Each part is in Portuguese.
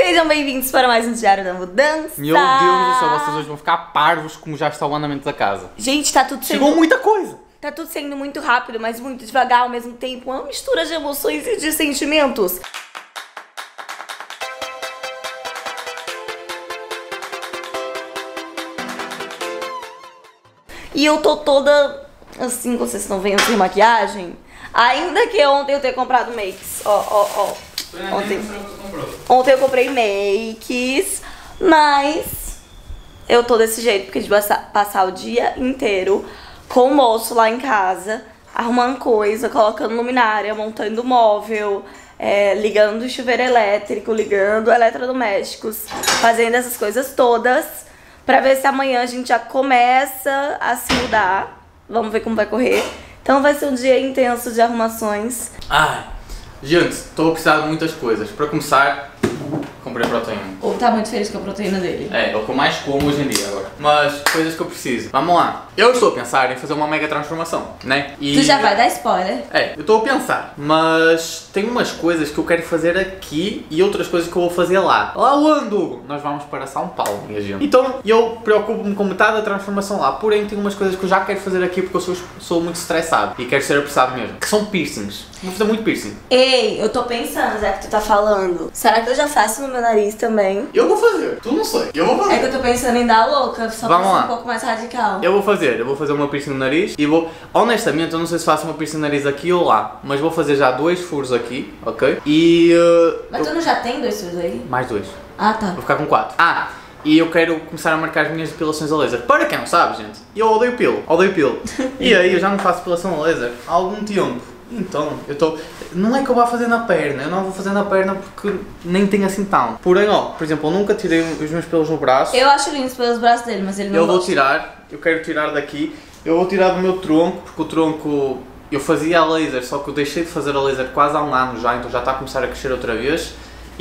Sejam bem-vindos para mais um Diário da Mudança. Meu Deus do céu, vocês hoje vão ficar parvos como já está o andamento da casa. Gente, tá tudo sendo... Chegou muita coisa. Tá tudo sendo muito rápido, mas muito devagar ao mesmo tempo. Uma mistura de emoções e de sentimentos. E eu tô toda assim, vocês estão vendo, sem maquiagem. Ainda que ontem eu tenha comprado makes. Ó. Ontem eu comprei makes, mas eu tô desse jeito, porque de passar o dia inteiro com o moço lá em casa, arrumando coisa, colocando luminária, montando móvel, ligando o chuveiro elétrico, ligando eletrodomésticos, fazendo essas coisas todas, pra ver se amanhã a gente já começa a se mudar. Vamos ver como vai correr. Então vai ser um dia intenso de arrumações. Ai, gente, estou a precisar de muitas coisas. Para começar, comprei proteína. Ou tá muito feliz com a proteína dele. É o que eu mais como hoje em dia agora. Mas coisas que eu preciso. Vamos lá. Eu estou a pensar em fazer uma mega transformação, né? E... Tu já vai dar spoiler? Eu estou a pensar. Mas tem umas coisas que eu quero fazer aqui e outras coisas que eu vou fazer lá. Lá onde? Nós vamos para São Paulo, minha gente. Então eu preocupo-me com metade da transformação lá. Porém, tem umas coisas que eu já quero fazer aqui porque eu sou muito estressado. E quero ser apressado mesmo. Que são piercings. Vou fazer muito piercing. Ei, eu tô pensando, já que tu tá falando. Será que eu já faço no meu nariz também? Eu vou fazer. Tu não sei. Eu vou fazer. É que eu tô pensando em dar a louca, só pra ser um pouco mais radical. Eu vou fazer uma piercing no nariz e vou... Honestamente, eu não sei se faço uma piercing no nariz aqui ou lá. Mas vou fazer já 2 furos aqui, ok? E... Mas tu não já tem 2 furos aí? Mais 2. Ah, tá. Vou ficar com 4. E eu quero começar a marcar as minhas depilações a laser. Para quem não sabe, gente, eu odeio pelo. E aí eu já não faço depilação a laser há algum tempo. Então, eu estou... Não é que eu vá fazer na perna, eu não vou fazer na perna porque nem tenho assim tão. Porém, por exemplo, eu nunca tirei os meus pelos no braço. Eu acho lindo os pelos braços dele, mas ele não vou tirar, eu quero tirar daqui. Eu vou tirar do meu tronco, porque o tronco... Eu fazia a laser, só que eu deixei de fazer a laser quase há um ano já, então já está a começar a crescer outra vez.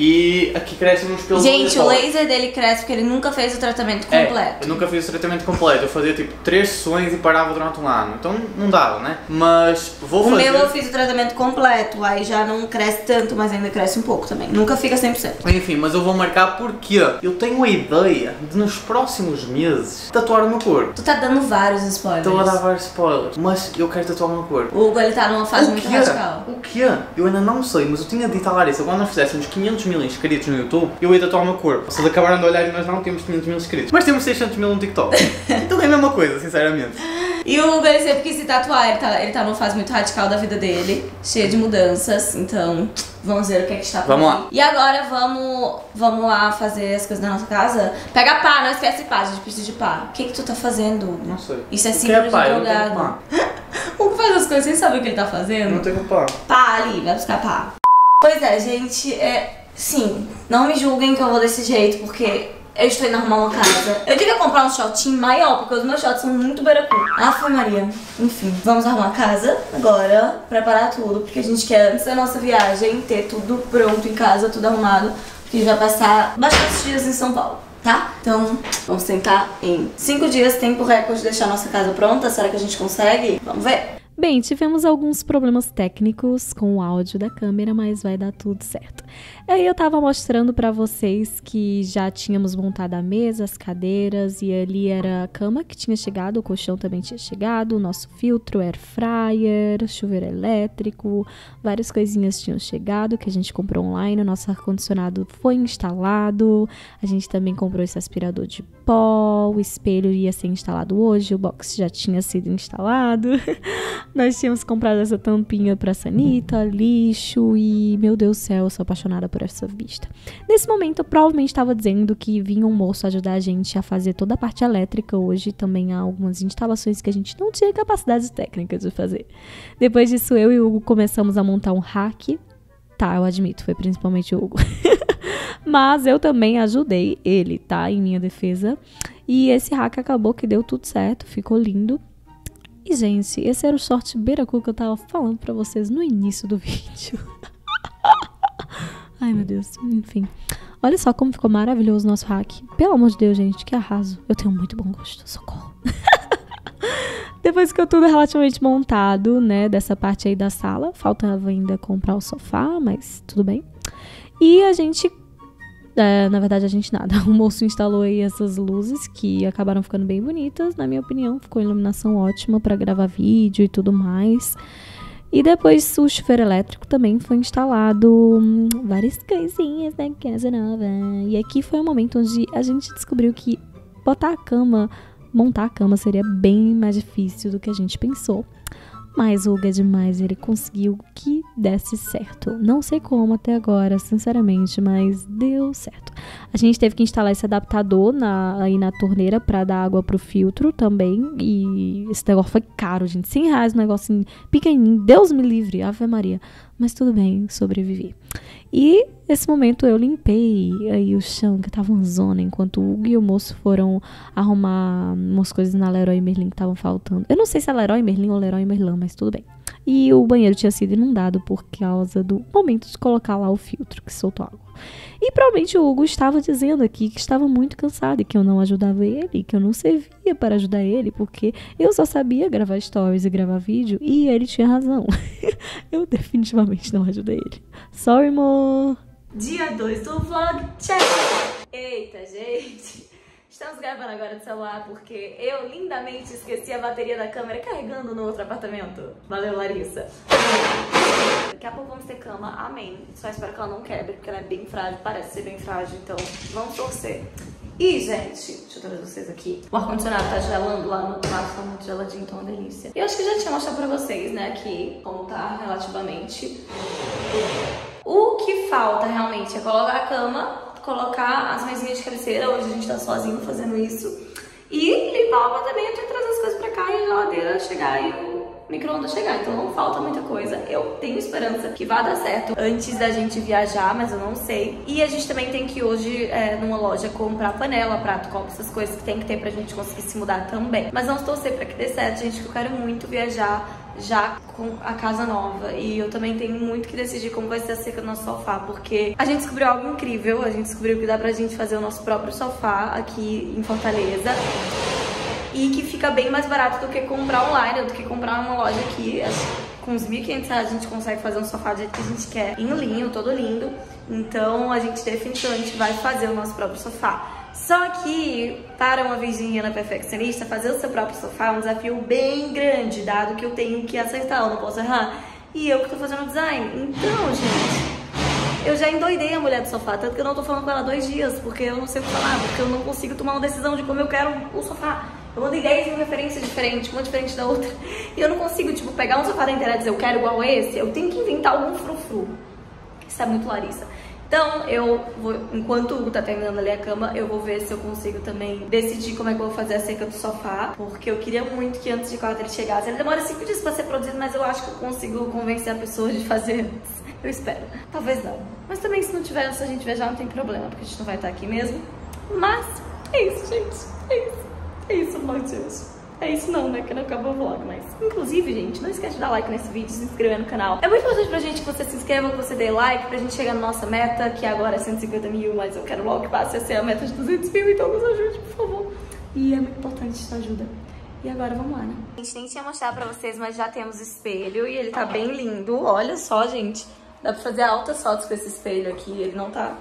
E aqui crescem uns pelos. Gente, o laser dele cresce porque ele nunca fez o tratamento completo. Eu nunca fiz o tratamento completo. Eu fazia tipo 3 sessões e parava durante um ano. Então não dava, né? Mas vou fazer. O meu eu fiz o tratamento completo. Aí já não cresce tanto, mas ainda cresce um pouco também. Nunca fica 100%. Enfim, mas eu vou marcar porque eu tenho a ideia de nos próximos meses tatuar o meu corpo. Tu tá dando vários spoilers. Estou a dar vários spoilers. Mas eu quero tatuar o meu corpo. O Hugo, ele tá numa fase muito radical. O que é? Eu ainda não sei, mas eu tinha dito à Larissa, quando nós fizéssemos 500 mil inscritos no YouTube, eu ia tatuar o meu corpo. Vocês acabaram de olhar e nós não temos 500 mil inscritos. Mas temos 600 mil no TikTok. Então é a mesma coisa, sinceramente. E o Hugo, ele sempre quis se tatuar. Ele tá numa fase muito radical da vida dele, cheia de mudanças. Então, vamos ver o que é que está por aí. E agora vamos lá fazer as coisas da nossa casa. Pega pá, não esquece pá, a gente precisa de pá. O que tu tá fazendo, Hugo? Não sei. Isso é símbolo de drogado. O Hugo faz as coisas sem saber o que ele tá fazendo. Não tenho pá. Pá ali, vai buscar pá. Pois é, gente, sim, não me julguem que eu vou desse jeito, porque eu estou indo arrumar uma casa. Eu devia comprar um shotinho maior, porque os meus shots são muito baracu. Foi Maria. Enfim, vamos arrumar a casa agora, preparar tudo, porque a gente quer, antes da nossa viagem, ter tudo pronto em casa, tudo arrumado, porque a gente vai passar bastantes dias em São Paulo, tá? Então, vamos tentar em 5 dias, tempo recorde, deixar a nossa casa pronta. Será que a gente consegue? Vamos ver. Bem, tivemos alguns problemas técnicos com o áudio da câmera, mas vai dar tudo certo. Aí eu tava mostrando pra vocês que já tínhamos montado a mesa, as cadeiras, e ali era a cama que tinha chegado, o colchão também tinha chegado, o nosso filtro, air fryer, chuveiro elétrico, várias coisinhas tinham chegado que a gente comprou online, o nosso ar-condicionado foi instalado, a gente também comprou esse aspirador de pó, o espelho ia ser instalado hoje, o box já tinha sido instalado. Nós tínhamos comprado essa tampinha pra sanita, lixo e, meu Deus do céu, eu sou apaixonada por essa vista. Nesse momento, eu provavelmente estava dizendo que vinha um moço ajudar a gente a fazer toda a parte elétrica hoje. Também há algumas instalações que a gente não tinha capacidades técnicas de fazer. Depois disso, eu e o Hugo começamos a montar um rack. Tá, eu admito, foi principalmente o Hugo. Mas eu também ajudei ele, tá, em minha defesa. E esse rack acabou que deu tudo certo, ficou lindo. E, gente, esse era o short beiracu que eu tava falando pra vocês no início do vídeo. Ai, meu Deus. Enfim. Olha só como ficou maravilhoso o nosso hack. Pelo amor de Deus, gente, que arraso. Eu tenho muito bom gosto. Socorro. Depois que tudo relativamente montado, né, dessa parte aí da sala. Faltava ainda comprar o sofá, mas tudo bem. E a gente na verdade a gente nada. O moço instalou aí essas luzes que acabaram ficando bem bonitas, na minha opinião. Ficou iluminação ótima pra gravar vídeo e tudo mais. E depois o chuveiro elétrico também foi instalado, várias coisinhas na casa nova. E aqui foi o momento onde a gente descobriu que montar a cama seria bem mais difícil do que a gente pensou. Mas o Hugo é demais, ele conseguiu que desse certo. Não sei como até agora, sinceramente, mas deu certo. A gente teve que instalar esse adaptador aí na torneira pra dar água pro filtro também. E esse negócio foi caro, gente. R$100, um negocinho pequenininho. Deus me livre, Ave Maria. Mas tudo bem, sobrevivi. E nesse momento eu limpei aí o chão, que tava uma zona, enquanto o Hugo e o moço foram arrumar umas coisas na Leroy Merlin que estavam faltando. Eu não sei se é Leroy Merlin ou Leroy Merlin, mas tudo bem. E o banheiro tinha sido inundado por causa do momento de colocar lá o filtro que soltou água. E provavelmente o Hugo estava dizendo aqui que estava muito cansado e que eu não ajudava ele, que eu não servia para ajudar ele, porque eu só sabia gravar stories e gravar vídeo, e ele tinha razão. Eu definitivamente não ajudei ele. Sorry, amor. Dia 2 do vlog, check! Eita, gente! Estamos gravando agora do celular porque eu lindamente esqueci a bateria da câmera carregando no outro apartamento. Valeu, Larissa. Daqui a pouco vamos ter cama, amém. Só espero que ela não quebre, porque ela é bem frágil, parece ser bem frágil, então vamos torcer. E, gente, deixa eu trazer vocês aqui. O ar-condicionado tá gelando lá no quarto, tá muito geladinho, então é uma delícia. Eu acho que já tinha mostrado pra vocês, né, aqui, como tá relativamente. O que falta realmente é colocar a cama, colocar as mesinhas de cabeceira, hoje a gente tá sozinho fazendo isso, e limpar o apartamento e trazer as coisas pra cá e a geladeira chegar e o micro-ondas chegar, então não falta muita coisa. Eu tenho esperança que vá dar certo antes da gente viajar, mas eu não sei. E a gente também tem que ir hoje numa loja comprar panela, prato, copo, essas coisas que tem que ter pra gente conseguir se mudar também. Mas vamos torcer pra que dê certo, gente, que eu quero muito viajar já com a casa nova. E eu também tenho muito que decidir como vai ser a cerca do nosso sofá, porque a gente descobriu algo incrível. A gente descobriu que dá pra gente fazer o nosso próprio sofá aqui em Fortaleza, e que fica bem mais barato do que comprar online, do que comprar numa loja aqui. Com uns R$1.500 a gente consegue fazer um sofá do jeito que a gente quer, em linho, todo lindo. Então a gente definitivamente vai fazer o nosso próprio sofá. Só que, para uma virginiana perfeccionista, fazer o seu próprio sofá é um desafio bem grande, dado que eu tenho que acertar, eu não posso errar. E eu que tô fazendo o design. Então, gente, eu já endoidei a mulher do sofá, tanto que eu não tô falando com ela há 2 dias, porque eu não sei o que falar, porque eu não consigo tomar uma decisão de como eu quero o sofá. Eu mandei 10 mil referências diferentes, uma diferente da outra, e eu não consigo, tipo, pegar um sofá da internet e dizer eu quero igual a esse. Eu tenho que inventar algum frufru. Isso é muito Larissa. Então, eu vou, enquanto o Hugo tá terminando ali a cama, eu vou ver se eu consigo também decidir como é que eu vou fazer a cerca do sofá, porque eu queria muito que antes de quarta ele chegasse. Ele demora 5 dias pra ser produzido, mas eu acho que eu consigo convencer a pessoa de fazer antes. Eu espero. Talvez não. Mas também se não tiver, se a gente viajar, não tem problema, porque a gente não vai estar aqui mesmo. Mas é isso, gente. É isso. É isso, vlog de hoje. É isso não, né? Que não acabou o vlog, mas... Inclusive, gente, não esquece de dar like nesse vídeo, se inscrever no canal. É muito importante pra gente que você se inscreva, que você dê like, pra gente chegar na nossa meta, que agora é 150 mil, mas eu quero logo que passe a ser a meta de 200 mil, então nos ajude, por favor. E é muito importante essa ajuda. E agora vamos lá, né? A gente nem tinha mostrado pra vocês, mas já temos espelho e ele tá bem lindo. Olha só, gente. Dá pra fazer altas fotos com esse espelho aqui, ele não tá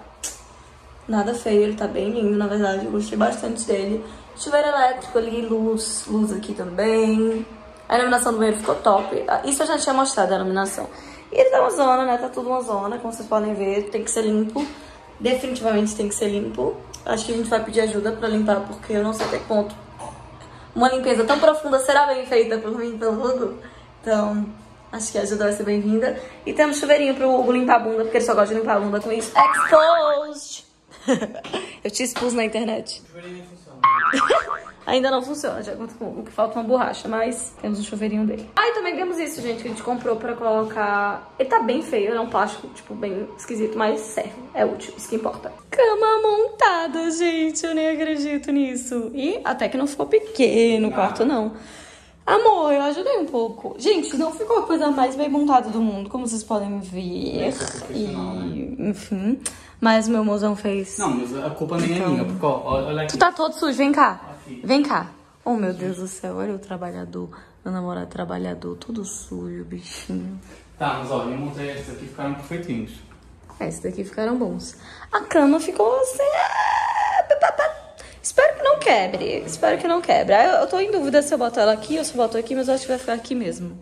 nada feio, ele tá bem lindo, na verdade. Eu gostei bastante dele. Chuveiro elétrico ali, luz aqui também. A iluminação do banheiro ficou top. Isso eu já tinha mostrado, a iluminação. E ele tá uma zona, né? Tá tudo uma zona, como vocês podem ver. Tem que ser limpo. Definitivamente tem que ser limpo. Acho que a gente vai pedir ajuda pra limpar, porque eu não sei até que ponto uma limpeza tão profunda será bem feita por mim e pelo Hugo. Então, acho que a ajuda vai ser bem-vinda. E temos chuveirinho pro Hugo limpar a bunda, porque ele só gosta de limpar a bunda com isso. Exposed! Eu te expus na internet. O chuveirinho funciona. Ainda não funciona, já conto com o que falta uma borracha, mas temos um chuveirinho dele. Ah, e também temos isso, gente, que a gente comprou pra colocar... Ele tá bem feio, é um plástico, tipo, bem esquisito, mas serve, é útil, isso que importa. Cama montada, gente, eu nem acredito nisso. E até que não ficou pequeno o quarto, não. Amor, eu ajudei um pouco. Gente, não ficou a coisa mais bem montada do mundo, como vocês podem ver. E, enfim... Mas o meu mozão fez... Não, mas a culpa nem é minha, porque olha aqui. Tu tá todo sujo, vem cá. Vem cá. Oh, meu Deus do céu, olha o trabalhador. Meu namorado trabalhador, tudo sujo, bichinho. Tá, mas olha, eu montei estes aqui, ficaram perfeitinhos. Esses daqui ficaram bons. A cama ficou assim... Espero que não quebre. Espero que não quebre. Eu tô em dúvida se eu boto ela aqui ou se eu boto aqui, mas eu acho que vai ficar aqui mesmo.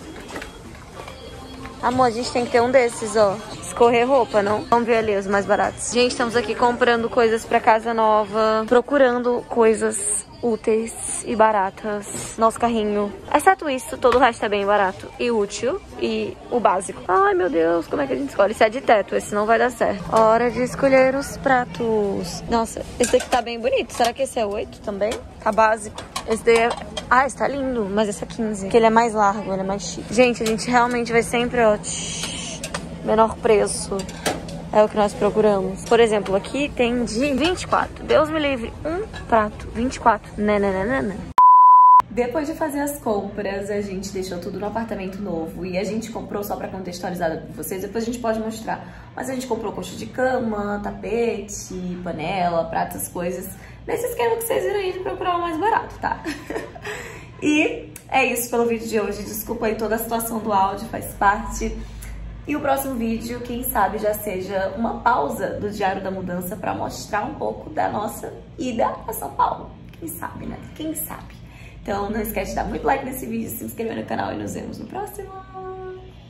Amor, a gente tem que ter um desses, ó. Escorrer roupa, não? Vamos ver ali os mais baratos. Gente, estamos aqui comprando coisas pra casa nova. Procurando coisas úteis e baratas. Nosso carrinho. Exceto isso, todo o resto é bem barato e útil. E o básico. Ai, meu Deus, como é que a gente escolhe? Esse é de teto, esse não vai dar certo. Hora de escolher os pratos. Nossa, esse daqui tá bem bonito. Será que esse é 8 também? Tá básico. Esse daí é... Ah, esse tá lindo, mas esse é 15. Porque ele é mais largo, ele é mais chique. Gente, a gente realmente vai sempre, ó... menor preço. É o que nós procuramos. Por exemplo, aqui tem de 24. Deus me livre, um prato. 24. Nananana. Depois de fazer as compras, a gente deixou tudo no apartamento novo. E a gente comprou, só pra contextualizar pra vocês, depois a gente pode mostrar. Mas a gente comprou coxa de cama, tapete, panela, pratos, essas coisas. Nesse esquema que vocês viram aí de procurar o mais barato, tá? E é isso pelo vídeo de hoje. Desculpa aí toda a situação do áudio, faz parte. E o próximo vídeo, quem sabe, já seja uma pausa do Diário da Mudança para mostrar um pouco da nossa ida a São Paulo. Quem sabe, né? Quem sabe? Então não esquece de dar muito like nesse vídeo, se inscrever no canal e nos vemos no próximo.